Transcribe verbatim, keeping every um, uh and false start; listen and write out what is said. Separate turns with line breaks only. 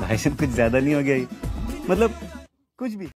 भाईजान कुछ ज्यादा नहीं हो गया ये? मतलब कुछ भी।